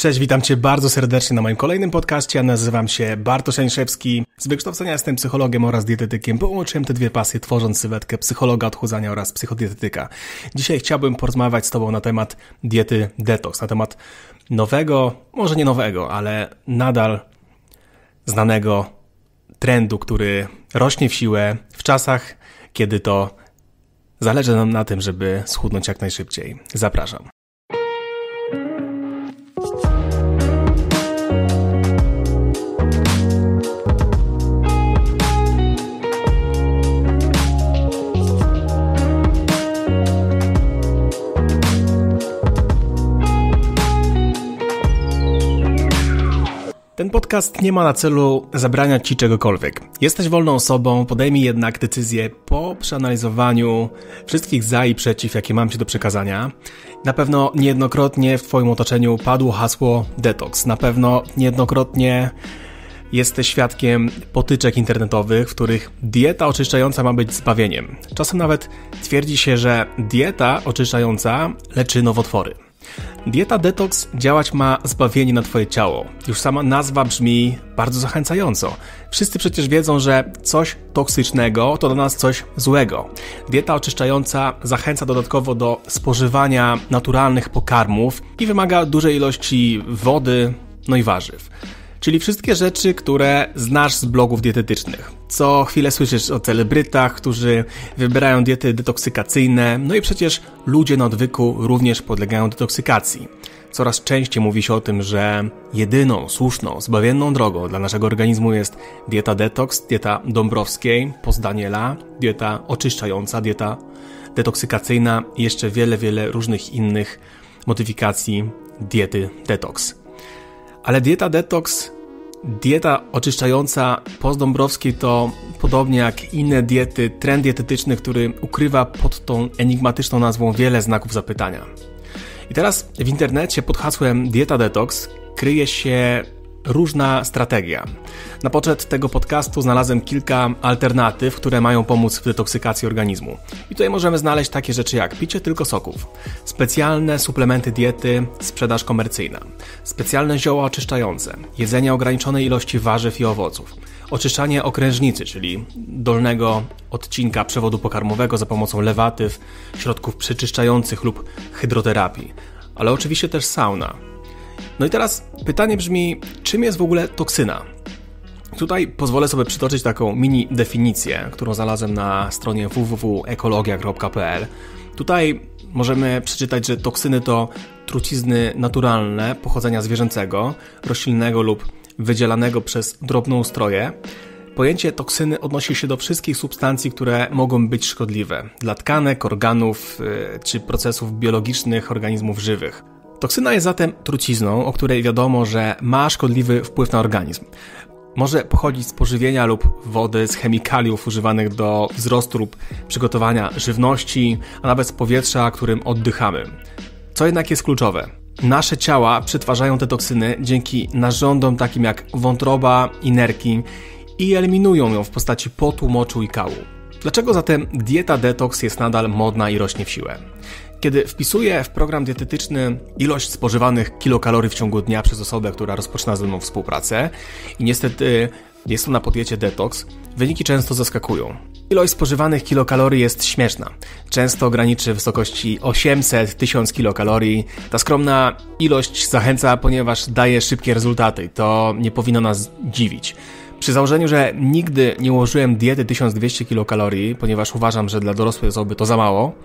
Cześć, witam Cię bardzo serdecznie na moim kolejnym podcaście. Ja nazywam się Bartosz Jańszewski. Z wykształcenia jestem psychologiem oraz dietetykiem. Połączyłem te dwie pasje, tworząc sylwetkę psychologa odchudzania oraz psychodietetyka. Dzisiaj chciałbym porozmawiać z Tobą na temat diety detoks, na temat nowego, może nie nowego, ale nadal znanego trendu, który rośnie w siłę w czasach, kiedy to zależy nam na tym, żeby schudnąć jak najszybciej. Zapraszam. Ten podcast nie ma na celu zabraniać Ci czegokolwiek. Jesteś wolną osobą, podejmij jednak decyzję po przeanalizowaniu wszystkich za i przeciw, jakie mam Ci do przekazania. Na pewno niejednokrotnie w Twoim otoczeniu padło hasło detoks. Na pewno niejednokrotnie jesteś świadkiem potyczek internetowych, w których dieta oczyszczająca ma być zbawieniem. Czasem nawet twierdzi się, że dieta oczyszczająca leczy nowotwory. Dieta detoks działać ma zbawienie na Twoje ciało. Już sama nazwa brzmi bardzo zachęcająco. Wszyscy przecież wiedzą, że coś toksycznego to dla nas coś złego. Dieta oczyszczająca zachęca dodatkowo do spożywania naturalnych pokarmów i wymaga dużej ilości wody, no i warzyw. Czyli wszystkie rzeczy, które znasz z blogów dietetycznych. Co chwilę słyszysz o celebrytach, którzy wybierają diety detoksykacyjne, no i przecież ludzie na odwyku również podlegają detoksykacji. Coraz częściej mówi się o tym, że jedyną, słuszną, zbawienną drogą dla naszego organizmu jest dieta detoks, dieta Dąbrowskiej, post Daniela, dieta oczyszczająca, dieta detoksykacyjna i jeszcze wiele różnych innych modyfikacji diety detoks. Ale dieta detoks, dieta oczyszczająca post Dąbrowskiej to podobnie jak inne diety, trend dietetyczny, który ukrywa pod tą enigmatyczną nazwą wiele znaków zapytania. I teraz w internecie pod hasłem dieta detoks kryje się różna strategia. Na poczet tego podcastu znalazłem kilka alternatyw, które mają pomóc w detoksykacji organizmu. I tutaj możemy znaleźć takie rzeczy jak picie tylko soków, specjalne suplementy diety, sprzedaż komercyjna, specjalne zioła oczyszczające, jedzenie ograniczonej ilości warzyw i owoców, oczyszczanie okrężnicy, czyli dolnego odcinka przewodu pokarmowego za pomocą lewatyw, środków przeczyszczających lub hydroterapii, ale oczywiście też sauna. No i teraz pytanie brzmi, czym jest w ogóle toksyna? Tutaj pozwolę sobie przytoczyć taką mini definicję, którą znalazłem na stronie www.ekologia.pl. Tutaj możemy przeczytać, że toksyny to trucizny naturalne pochodzenia zwierzęcego, roślinnego lub wydzielanego przez drobnoustroje. Pojęcie toksyny odnosi się do wszystkich substancji, które mogą być szkodliwe dla tkanek, organów czy procesów biologicznych organizmów żywych. Toksyna jest zatem trucizną, o której wiadomo, że ma szkodliwy wpływ na organizm. Może pochodzić z pożywienia lub wody, z chemikaliów używanych do wzrostu lub przygotowania żywności, a nawet z powietrza, którym oddychamy. Co jednak jest kluczowe? Nasze ciała przetwarzają te toksyny dzięki narządom takim jak wątroba i nerki i eliminują ją w postaci potu, moczu i kału. Dlaczego zatem dieta detoks jest nadal modna i rośnie w siłę? Kiedy wpisuję w program dietetyczny ilość spożywanych kilokalorii w ciągu dnia przez osobę, która rozpoczyna ze mną współpracę i niestety jest na diecie detoks, wyniki często zaskakują. Ilość spożywanych kilokalorii jest śmieszna. Często graniczy w wysokości 800-1000 kilokalorii. Ta skromna ilość zachęca, ponieważ daje szybkie rezultaty i to nie powinno nas dziwić. Przy założeniu, że nigdy nie ułożyłem diety 1200 kilokalorii, ponieważ uważam, że dla dorosłej osoby to za mało,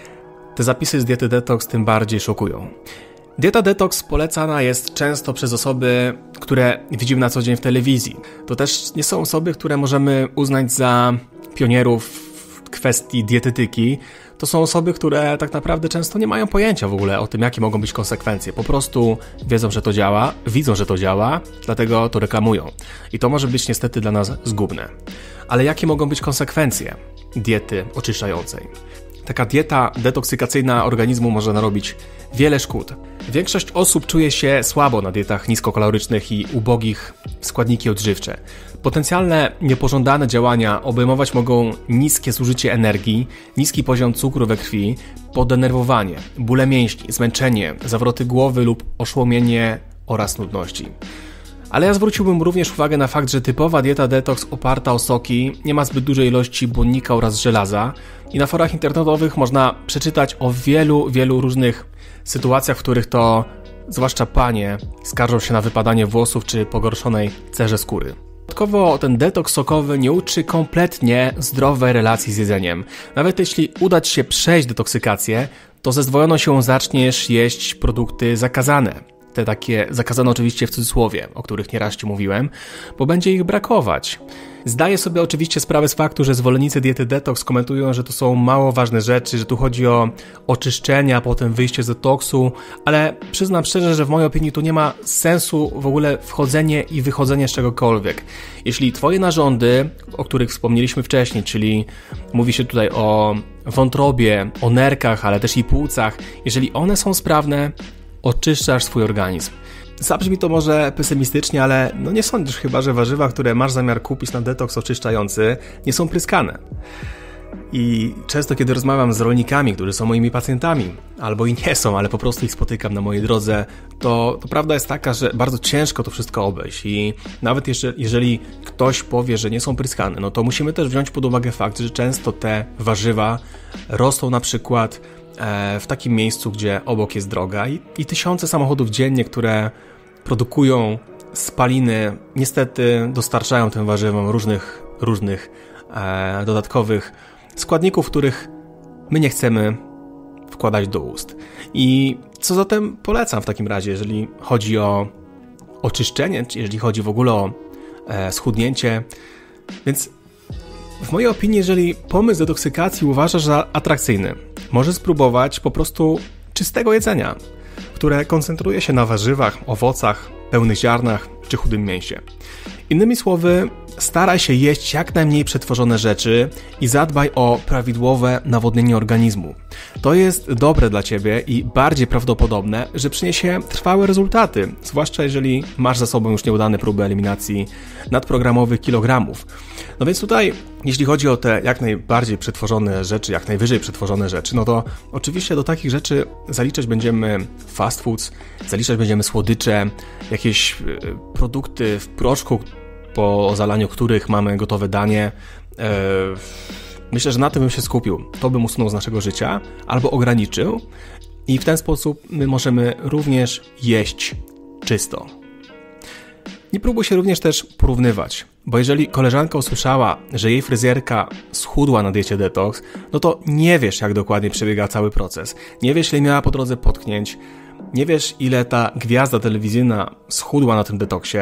te zapisy z diety detoks tym bardziej szokują. Dieta detoks polecana jest często przez osoby, które widzimy na co dzień w telewizji. To też nie są osoby, które możemy uznać za pionierów w kwestii dietetyki. To są osoby, które tak naprawdę często nie mają pojęcia w ogóle o tym, jakie mogą być konsekwencje. Po prostu wiedzą, że to działa, widzą, że to działa, dlatego to reklamują. I to może być niestety dla nas zgubne. Ale jakie mogą być konsekwencje diety oczyszczającej? Taka dieta detoksykacyjna organizmu może narobić wiele szkód. Większość osób czuje się słabo na dietach niskokalorycznych i ubogich w składniki odżywcze. Potencjalne niepożądane działania obejmować mogą niskie zużycie energii, niski poziom cukru we krwi, podenerwowanie, bóle mięśni, zmęczenie, zawroty głowy lub oszołomienie oraz nudności. Ale ja zwróciłbym również uwagę na fakt, że typowa dieta detoks oparta o soki nie ma zbyt dużej ilości błonnika oraz żelaza i na forach internetowych można przeczytać o wielu różnych sytuacjach, w których to zwłaszcza panie skarżą się na wypadanie włosów czy pogorszonej cerze skóry. Dodatkowo ten detoks sokowy nie uczy kompletnie zdrowej relacji z jedzeniem. Nawet jeśli uda Ci się przejść detoksykację, to ze zdwojoną siłą zaczniesz jeść produkty zakazane. Te takie zakazane oczywiście w cudzysłowie, o których nieraz Ci mówiłem, bo będzie ich brakować. Zdaję sobie oczywiście sprawę z faktu, że zwolennicy diety detoks komentują, że to są mało ważne rzeczy, że tu chodzi o oczyszczenie, a potem wyjście z detoksu, ale przyznam szczerze, że w mojej opinii tu nie ma sensu w ogóle wchodzenie i wychodzenie z czegokolwiek. Jeśli Twoje narządy, o których wspomnieliśmy wcześniej, czyli mówi się tutaj o wątrobie, o nerkach, ale też i płucach, jeżeli one są sprawne, oczyszczasz swój organizm. Zabrzmi to może pesymistycznie, ale nie sądzisz chyba, że warzywa, które masz zamiar kupić na detoks oczyszczający, nie są pryskane. I często, kiedy rozmawiam z rolnikami, którzy są moimi pacjentami, albo i nie są, ale po prostu ich spotykam na mojej drodze, to prawda jest taka, że bardzo ciężko to wszystko obejść i nawet jeżeli ktoś powie, że nie są pryskane, to musimy też wziąć pod uwagę fakt, że często te warzywa rosną na przykład w takim miejscu, gdzie obok jest droga i tysiące samochodów dziennie, które produkują spaliny, niestety dostarczają tym warzywom różnych dodatkowych składników, których my nie chcemy wkładać do ust. I co zatem polecam w takim razie, jeżeli chodzi o oczyszczenie, czy jeżeli chodzi w ogóle o schudnięcie? Więc w mojej opinii, jeżeli pomysł detoksykacji uważasz za atrakcyjny, możesz spróbować po prostu czystego jedzenia, które koncentruje się na warzywach, owocach, pełnych ziarnach czy chudym mięsie. Innymi słowy, staraj się jeść jak najmniej przetworzone rzeczy i zadbaj o prawidłowe nawodnienie organizmu. To jest dobre dla Ciebie i bardziej prawdopodobne, że przyniesie trwałe rezultaty, zwłaszcza jeżeli masz za sobą już nieudane próby eliminacji nadprogramowych kilogramów. No więc tutaj, jeśli chodzi o te jak najbardziej przetworzone rzeczy, jak najwyżej przetworzone rzeczy, to oczywiście do takich rzeczy zaliczać będziemy fast foods, zaliczać będziemy słodycze, jakieś produkty w proszku, po zalaniu których mamy gotowe danie. Myślę, że na tym bym się skupił. To bym usunął z naszego życia albo ograniczył i w ten sposób my możemy również jeść czysto. Nie próbuj się również też porównywać, bo jeżeli koleżanka usłyszała, że jej fryzjerka schudła na diecie detoks, to nie wiesz, jak dokładnie przebiega cały proces. Nie wiesz, ile miała po drodze potknięć, nie wiesz, ile ta gwiazda telewizyjna schudła na tym detoksie.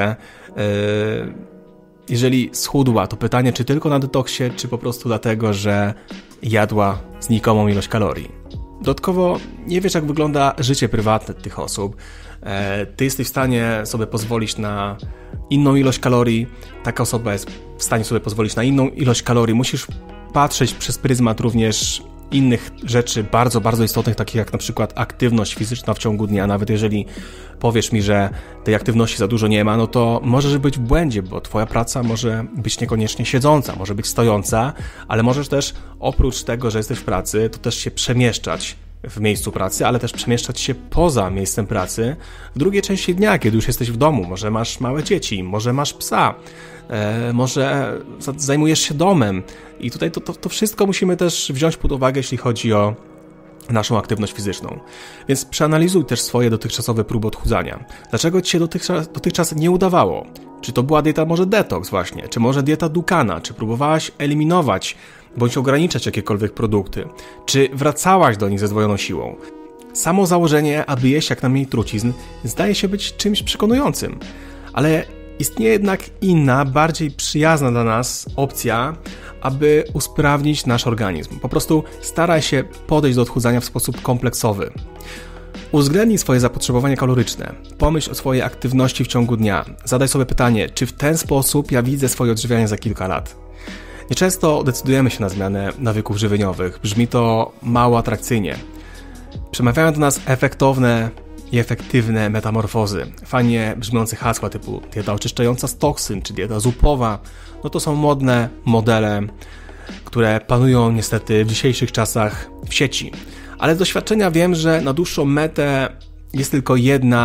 Jeżeli schudła, to pytanie, czy tylko na detoksie, czy po prostu dlatego, że jadła znikomą ilość kalorii. Dodatkowo nie wiesz, jak wygląda życie prywatne tych osób. Ty jesteś w stanie sobie pozwolić na inną ilość kalorii, taka osoba jest w stanie sobie pozwolić na inną ilość kalorii. Musisz patrzeć przez pryzmat również innych rzeczy bardzo, bardzo istotnych, takich jak na przykład aktywność fizyczna w ciągu dnia. Nawet jeżeli powiesz mi, że tej aktywności za dużo nie ma, to możesz być w błędzie, bo Twoja praca może być niekoniecznie siedząca, może być stojąca, ale możesz też oprócz tego, że jesteś w pracy, to też się przemieszczać w miejscu pracy, ale też przemieszczać się poza miejscem pracy w drugiej części dnia, kiedy już jesteś w domu. Może masz małe dzieci, może masz psa, może zajmujesz się domem i tutaj to wszystko musimy też wziąć pod uwagę, jeśli chodzi o naszą aktywność fizyczną. Więc przeanalizuj też swoje dotychczasowe próby odchudzania. Dlaczego Ci się dotychczas nie udawało? Czy to była dieta może detoks właśnie? Czy może dieta Dukana? Czy próbowałaś eliminować bądź ograniczać jakiekolwiek produkty? Czy wracałaś do nich ze zdwojoną siłą? Samo założenie, aby jeść jak najmniej trucizn, zdaje się być czymś przekonującym. Ale istnieje jednak inna, bardziej przyjazna dla nas opcja, aby usprawnić nasz organizm. Po prostu staraj się podejść do odchudzania w sposób kompleksowy. Uwzględnij swoje zapotrzebowanie kaloryczne. Pomyśl o swojej aktywności w ciągu dnia. Zadaj sobie pytanie, czy w ten sposób ja widzę swoje odżywianie za kilka lat. Nieczęsto decydujemy się na zmianę nawyków żywieniowych. Brzmi to mało atrakcyjnie. Przemawiają do nas efektowne i efektywne metamorfozy. Fajnie brzmiące hasła typu dieta oczyszczająca z toksyn, czy dieta zupowa. To są modne modele, które panują niestety w dzisiejszych czasach w sieci. Ale z doświadczenia wiem, że na dłuższą metę jest tylko jedna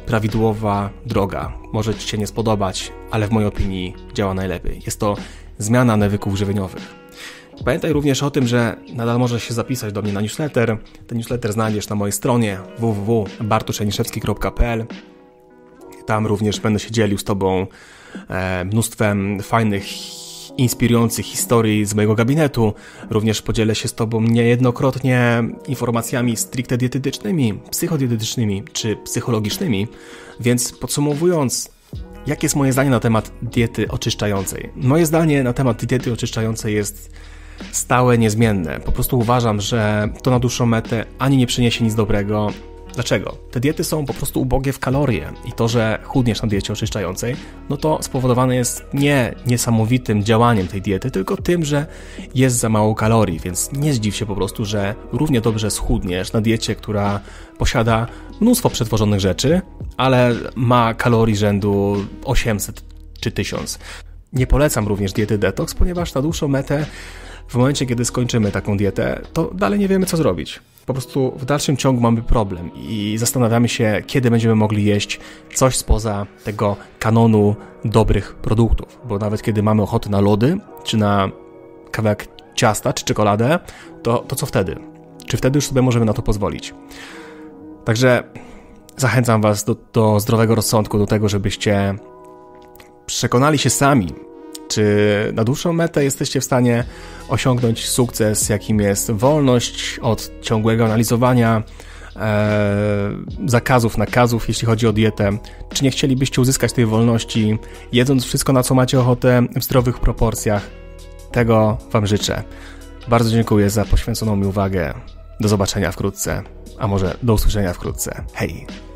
prawidłowa droga. Może Ci się nie spodobać, ale w mojej opinii działa najlepiej. Jest to zmiana nawyków żywieniowych. Pamiętaj również o tym, że nadal możesz się zapisać do mnie na newsletter. Ten newsletter znajdziesz na mojej stronie www.bartoszeniszewski.pl. Tam również będę się dzielił z Tobą mnóstwem fajnych, inspirujących historii z mojego gabinetu. Również podzielę się z Tobą niejednokrotnie informacjami stricte dietetycznymi, psychodietetycznymi czy psychologicznymi. Więc podsumowując, jakie jest moje zdanie na temat diety oczyszczającej? Moje zdanie na temat diety oczyszczającej jest stałe, niezmienne. Po prostu uważam, że to na dłuższą metę ani nie przyniesie nic dobrego. Dlaczego? Te diety są po prostu ubogie w kalorie i to, że chudniesz na diecie oczyszczającej, no to spowodowane jest nie niesamowitym działaniem tej diety, tylko tym, że jest za mało kalorii, więc nie zdziw się po prostu, że równie dobrze schudniesz na diecie, która posiada mnóstwo przetworzonych rzeczy, ale ma kalorii rzędu 800 czy 1000. Nie polecam również diety detoks, ponieważ na dłuższą metę, w momencie, kiedy skończymy taką dietę, to dalej nie wiemy, co zrobić. Po prostu w dalszym ciągu mamy problem i zastanawiamy się, kiedy będziemy mogli jeść coś spoza tego kanonu dobrych produktów. Bo nawet kiedy mamy ochotę na lody, czy na kawałek ciasta, czy czekoladę, to co wtedy? Czy wtedy już sobie możemy na to pozwolić? Także zachęcam Was do zdrowego rozsądku, do tego, żebyście przekonali się sami, czy na dłuższą metę jesteście w stanie osiągnąć sukces, jakim jest wolność od ciągłego analizowania zakazów, nakazów, jeśli chodzi o dietę. Czy nie chcielibyście uzyskać tej wolności, jedząc wszystko, na co macie ochotę, w zdrowych proporcjach? Tego Wam życzę. Bardzo dziękuję za poświęconą mi uwagę. Do zobaczenia wkrótce, a może do usłyszenia wkrótce. Hej!